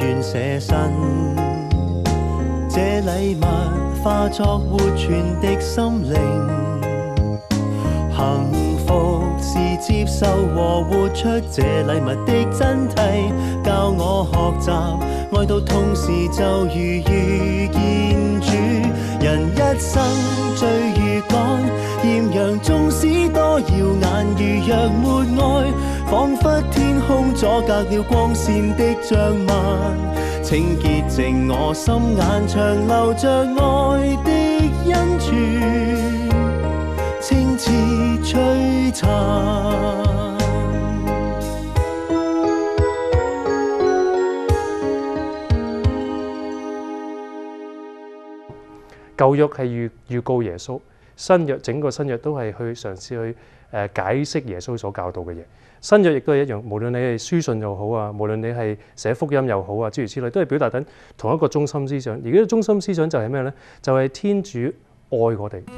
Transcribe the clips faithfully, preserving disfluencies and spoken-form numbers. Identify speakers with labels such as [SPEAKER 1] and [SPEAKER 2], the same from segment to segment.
[SPEAKER 1] 願捨身。這禮物化作活泉的心靈，幸福是接受和活出這禮物的真諦，教我學習愛到痛時就如遇見主。人一生最如趕，豔陽縱使多耀眼，如若沒愛，彷彿天空阻隔了光線的障幔。請潔淨我心眼，長流着愛的恩泉，清澈璀璨。
[SPEAKER 2] 舊約係預預告耶穌，新約整個新約都係去嘗試去誒解釋耶穌所教導嘅嘢。新約亦都係一樣，無論你係書信又好啊，無論你係寫福音又好啊，諸如此類，都係表達緊同一個中心思想。而呢個中心思想就係咩呢？就係天主愛我哋。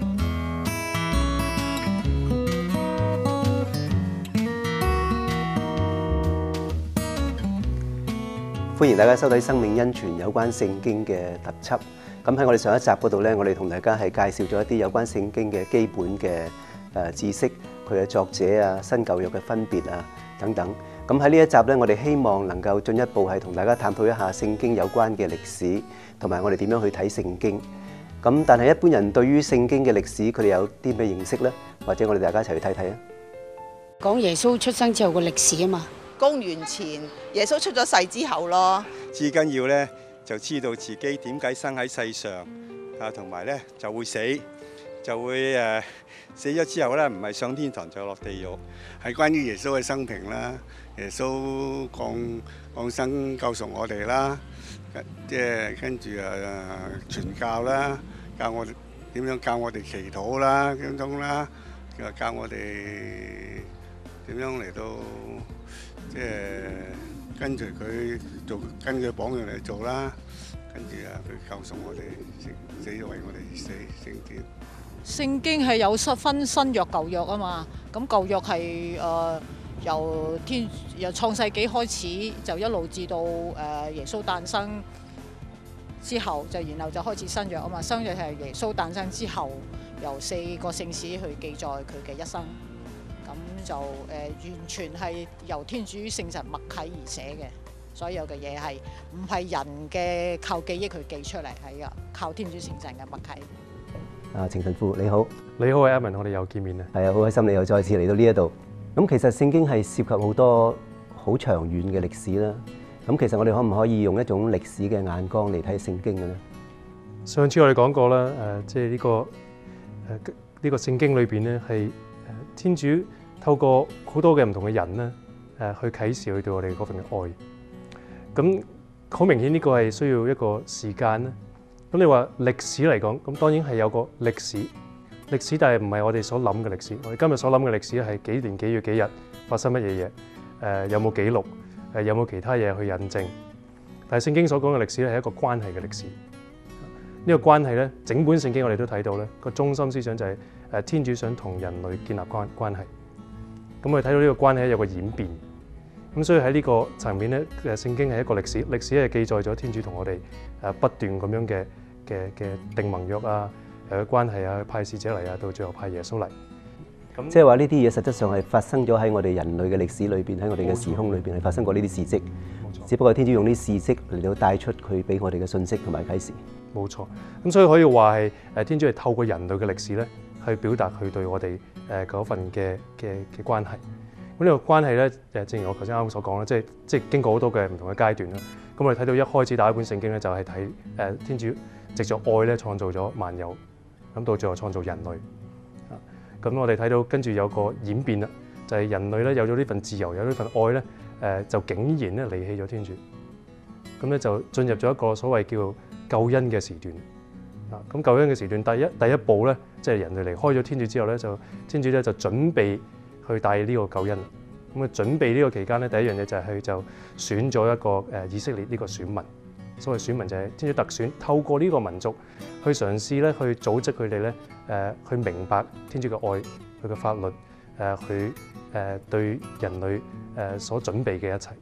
[SPEAKER 3] 歡迎大家收睇《生命恩泉》有關聖經嘅特輯。咁喺我哋上一集嗰度咧，我哋同大家係介紹咗一啲有關聖經嘅基本嘅誒知識，佢嘅作者啊、新舊約嘅分別啊等等。咁喺呢一集咧，我哋希望能夠進一步係同大家探討一下聖經有關嘅歷史，同埋我哋點樣去睇聖經。咁但係一般人對於聖經嘅歷史，佢哋有啲咩認識咧？或者我哋大家一齊去睇睇啊！
[SPEAKER 4] 講耶穌出生之後嘅歷史啊嘛。
[SPEAKER 5] 公元前耶穌出咗世之後咯，
[SPEAKER 6] 至緊要咧就知道自己點解生喺世上啊，同埋咧就會死，就會誒、呃、死咗之後咧唔係上天堂就落地獄，
[SPEAKER 7] 係關於耶穌嘅生平啦，耶穌降降生救贖我哋啦，即係跟住誒傳教啦，教我哋點樣教我哋祈禱啦，咁種啦，又教我哋點樣嚟到。即係跟住佢做，跟佢榜樣嚟做啦。跟住啊，佢救贖我哋，死咗為我哋死聖經。
[SPEAKER 8] 聖經係有分新約舊約啊嘛。咁舊約係誒由天由創世紀開始，就一路至到誒耶穌誕生之後，就然後就開始新約啊嘛。新約係耶穌誕生之後，由四個聖史去記載佢嘅一生。咁就誒、呃、完全係由天主聖神默啟而寫嘅，所有嘅嘢係唔係人嘅靠記憶去記出嚟，係啊靠天主聖神嘅默啟。
[SPEAKER 3] 啊，程神父你好，
[SPEAKER 2] 你好啊 Evan， 我哋又見面啦。
[SPEAKER 3] 係啊，好開心你又再次嚟到呢一度。咁其實聖經係涉及好多好長遠嘅歷史啦。咁其實我哋可唔可以用一種歷史嘅眼光嚟睇聖經嘅咧？上次我哋講過啦，誒、呃，即係呢個誒呢、呃這個聖經裏邊咧係誒天主。透過好多嘅唔同嘅人咧，誒去啟示佢對我哋嗰份嘅愛。咁好明顯呢個係需要一個時間咧。咁你話歷史嚟講，咁當然係有個歷史，歷史但係唔係我哋所諗嘅歷史。我哋今日所諗嘅歷史係幾年幾月幾日發生乜嘢嘢？誒有冇記錄？誒有冇其他嘢去印證？但係聖經所講嘅歷史係一個關係嘅歷史。呢個關係咧，整本聖經我哋都睇到咧，個中心思想就係誒天主想同人類建立關關係。咁我哋睇到呢個關係有個演變，咁所以喺呢個層面咧，誒聖經係一個歷史，歷史係記載咗天主同我哋誒不斷咁樣嘅嘅嘅定盟約啊，誒嘅關係啊，派使者嚟啊，到最後派耶穌嚟。咁即係話呢啲嘢實質上係發生咗喺我哋人類嘅歷史裏邊，喺我哋嘅時空裏邊係發生過呢啲事蹟。冇錯。只不過天主用啲事蹟嚟到帶出佢俾我哋嘅信息同埋啟示。冇錯。咁所以可以話係誒天主係透過人類嘅歷史咧，去表達佢對我哋誒嗰份嘅嘅嘅關係。咁呢個關係咧，誒正如我頭先啱啱所講啦，即係即係經過好多嘅唔同嘅階段啦。咁我哋睇到一開始第一本聖經咧，就係睇誒天主藉著愛咧創造咗萬有，咁到最後創造人類。啊，咁我哋睇到跟住有個演變啦，就係人類咧有咗呢份自由，有呢份愛咧，誒就竟然咧離棄咗天主。咁咧就進入咗一個所謂叫救恩嘅時段。啊，咁救恩嘅時段第一第一步咧，即係人類離開咗天主之後咧，就天主咧就準備去帶呢個救恩。咁啊，準備呢個期間咧，第一樣嘢就係佢就選咗一個誒以色列呢個選民。所謂選民就係天主特選，透過呢個民族去嘗試咧去組織佢哋咧誒去明白天主嘅愛，佢嘅法律誒佢誒對人類誒所準備嘅一切。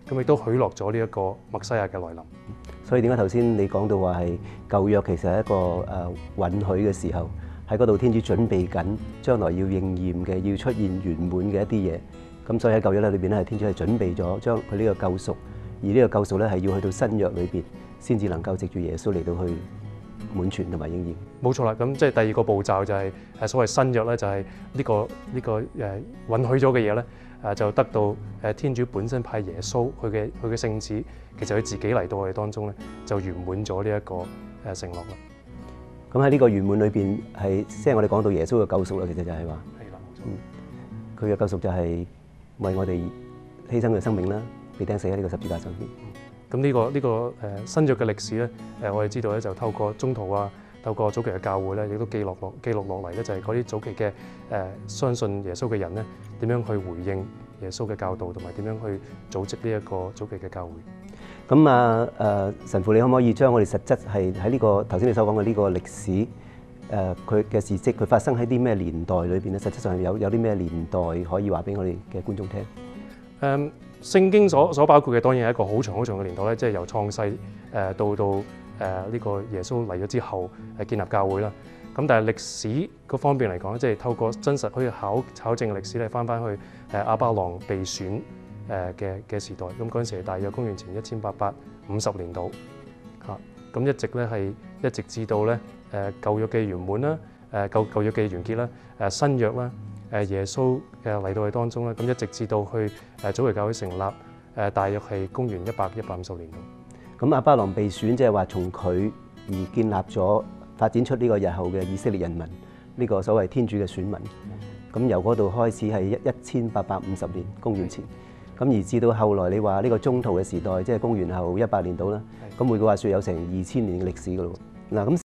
[SPEAKER 2] 咁亦都許諾咗呢一個默西亞嘅來臨。
[SPEAKER 3] 所以點解頭先你講到話係舊約其實係一個誒、呃、允許嘅時候，喺嗰度天主準備緊將來要應驗嘅、要出現圓滿嘅一啲嘢。咁所以喺舊約咧裏邊咧，係天主係準備咗將佢呢個救贖，而呢個救贖咧係要去到新約裏邊先至能夠藉住耶穌嚟到去滿全同埋應驗。
[SPEAKER 2] 冇錯啦，咁即係第二個步驟就係誒所謂新約咧，就係呢個呢個誒允許咗嘅嘢咧，誒就得到誒天主本身派耶穌佢嘅佢嘅聖子，其實佢自己嚟到我哋當中咧，就圓滿咗呢一個誒承諾啦。
[SPEAKER 3] 咁喺呢個圓滿裏邊係即係我哋講到耶穌嘅救贖啦，其實就係話，
[SPEAKER 2] 係啦，冇錯。
[SPEAKER 3] 嗯，佢嘅救贖就係為我哋犧牲嘅生命啦，被釘死喺呢個十字架上邊。
[SPEAKER 2] 咁呢、這個呢、這個誒、呃、新約嘅歷史咧，誒、呃、我哋知道咧就透過宗徒啊，透過早期嘅教會咧，亦都記錄落記錄落嚟咧，就係嗰啲早期嘅誒、呃、相信耶穌嘅人咧，點樣去回應耶穌嘅教導，同埋點樣去組織呢一個早期嘅教會。
[SPEAKER 3] 咁啊誒神父，你可唔可以將我哋實質係喺呢個頭先你所講嘅呢個歷史誒佢嘅事蹟，佢發生喺啲咩年代裏邊咧？實質上有有啲咩年代可以話俾我哋嘅觀眾聽？誒、
[SPEAKER 2] 嗯。聖經所所包括嘅當然係一個好長好長嘅年代咧，即係由創世誒到到誒呢個耶穌嚟咗之後誒建立教會啦。咁但係歷史嗰方面嚟講，即係透過真實可以考考證嘅歷史咧，翻翻去誒亞巴郎被選誒嘅嘅時代。咁嗰陣時係大約公元前一千八百五十年度嚇。咁一直咧係一直至到咧誒舊約嘅圓滿啦，誒舊舊約嘅完結啦，誒新約啦。誒耶穌誒嚟到佢當中咧，咁一直至到去誒早期教會成立誒，大約係公元一百一百五十年度。
[SPEAKER 3] 咁亞巴郎被選，即係話從佢而建立咗發展出呢個日後嘅以色列人民，呢個所謂天主嘅選民。咁由嗰度開始係一一千八百五十年公元前，咁而至到後來你話呢個中途嘅時代，即係公元後一百年度啦。咁每個話説有成二千年嘅歷史噶咯。嗱咁。